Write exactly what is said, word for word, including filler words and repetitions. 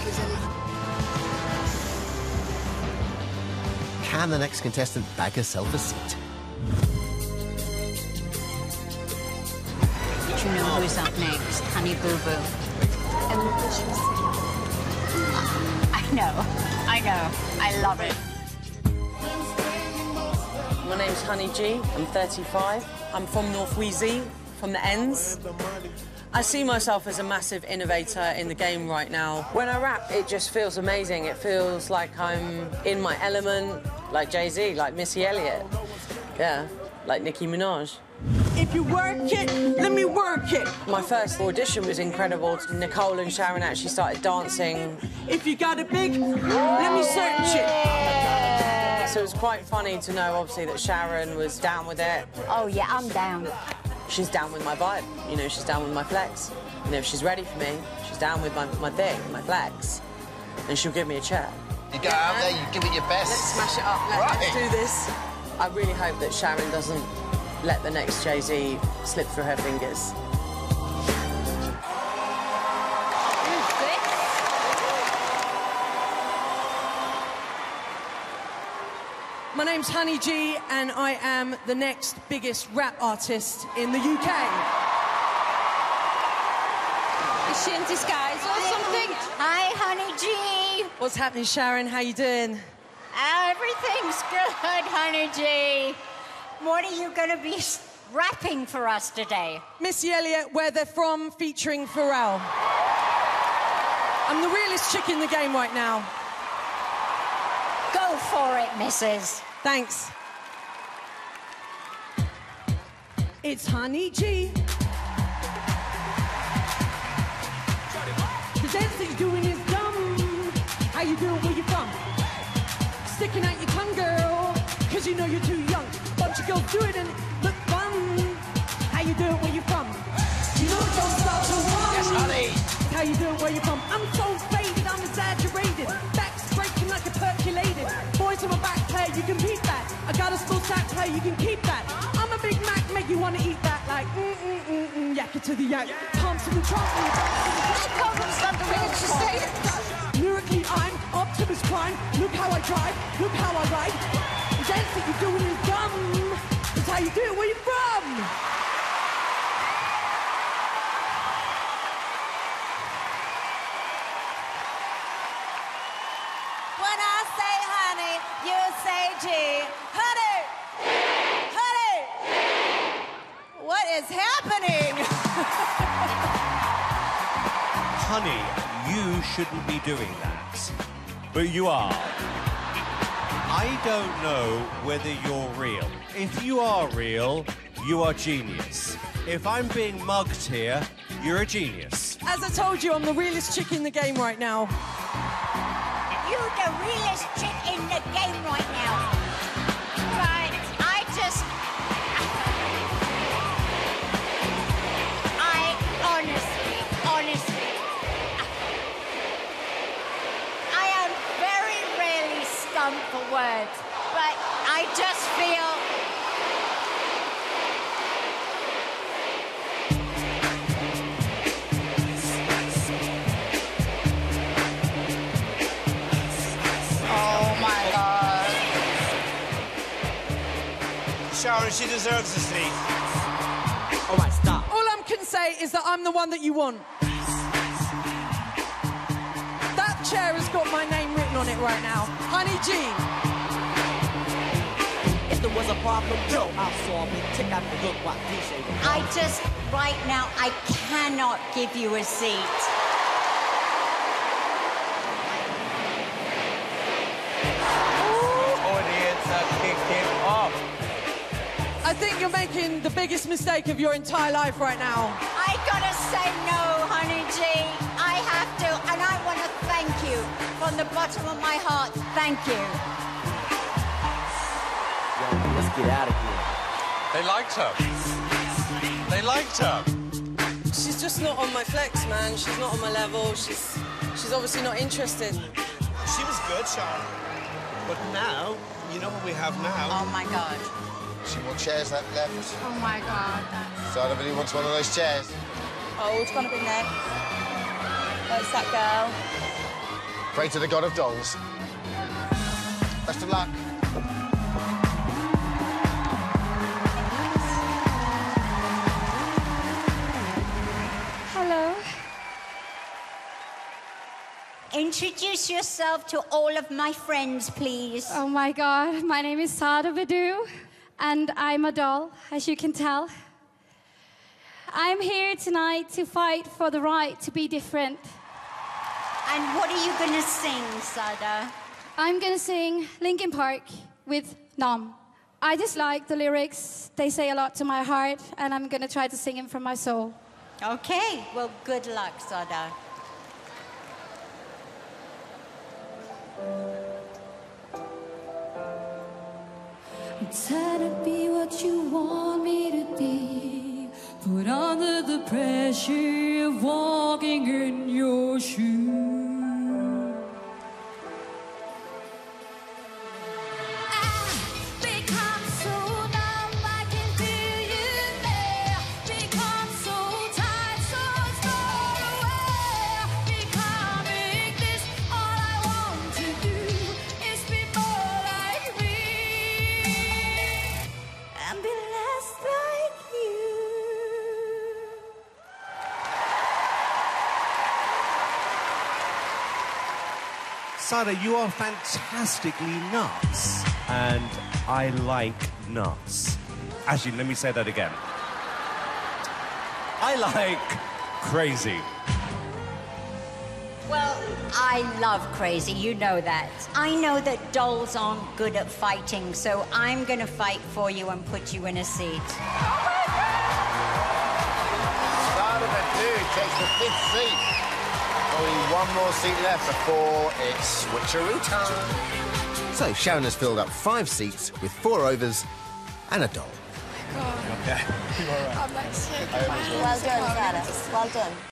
Can the next contestant bag herself a seat? Did you know who's up next? Honey Boo Boo. I know, I know, I love it. My name's Honey G, I'm thirty-five. I'm from North Wheezy, from the Ends. I see myself as a massive innovator in the game right now. When I rap, it just feels amazing. It feels like I'm in my element, like Jay-Z, like Missy Elliott. Yeah, like Nicki Minaj. If you work it, let me work it. My first audition was incredible. Nicole and Sharon actually started dancing. If you got it big, let me search it. So it was quite funny to know, obviously, that Sharon was down with it. Oh, yeah, I'm down. She's down with my vibe, you know, she's down with my flex. You know, if she's ready for me, she's down with my, my thing, my flex, and she'll give me a chair. You go out there, you give it your best. Let's smash it up, Let, right. let's do this. I really hope that Sharon doesn't let the next Jay-Z slip through her fingers. My name's Honey G, and I am the next biggest rap artist in the U K. Is she in disguise or something? Hi, Honey G. What's happening, Sharon? How you doing? Everything's good, Honey G. What are you going to be rapping for us today? Missy Elliott, Where They're From, featuring Pharrell. I'm the realest chick in the game right now. Go for it, missus. Thanks. It's Honey G. The dance that you're doing is dumb. How you doing? Where you from? Sticking out your tongue, girl, cause you know you're too young. Bunch of girls do it and look fun. How you doing? Where you from? You know it don't start to run. Yes, honey. How you doing? Where you from? I'm so faded, I'm exaggerated. Back's breaking like a percolated. Boys on my back play, you can beat that. I got a small sack play, you can keep that. I'm a Big Mac, make you wanna eat that. Like mm mm mm mm, yak it to the yak. Palm to the trunk. Lyrically, I'm Optimus Prime. Look how I drive, look how I ride. The dance that you're doing is dumb. That's how you do it. Where you from? When I say honey, you say G. Honey! Honey! What is happening? Honey, you shouldn't be doing that. But you are. I don't know whether you're real. If you are real, you are genius. If I'm being mugged here, you're a genius. As I told you, I'm the realest chick in the game right now. You're the realest chick in the game right now. Right, I just... I honestly, honestly... I am very rarely stumped for words, but I just feel... Sharon, she deserves a seat. All right, stop. All I can say is that I'm the one that you want. That chair has got my name written on it right now. Honey G. If there was a problem, yo, I'll solve it. Take out the look, what D J. I just, right now, I cannot give you a seat. Audience are kicking off. I think you're making the biggest mistake of your entire life right now. I gotta say no, Honey G. I have to, and I want to thank you from the bottom of my heart. Thank you. Yo, let's get out of here. They liked her. They liked her. She's just not on my flex, man. She's not on my level. She's, she's obviously not interested. She was good, Sharon. But now, you know what we have now? Oh, my God. She more chairs that left. Oh, my God. So everybody wants one of those chairs. Oh, it's gonna be next. There's that girl. Pray to the god of dolls. Best of luck. Hello. Introduce yourself to all of my friends, please. Oh my God, my name is Sada Badu, and I'm a doll, as you can tell. I'm here tonight to fight for the right to be different. And what are you gonna sing, Sada? I'm gonna sing Linkin Park with Nom. I just like the lyrics. They say a lot to my heart, and I'm gonna try to sing them from my soul. Okay, well, good luck, Sada. I'm tired to be what you want me to be, put under the pressure of walking in your shoes. Sada, you are fantastically nuts. And I like nuts. Actually, let me say that again. I like crazy. Well, I love crazy, you know that. I know that dolls aren't good at fighting, so I'm gonna fight for you and put you in a seat. Sada Badu takes the fifth seat. Only one more seat left before it's switcheroo time. So Sharon has filled up five seats with four overs and a doll. Oh my God. Okay. I'm like sick. Well done, Sada. Well done.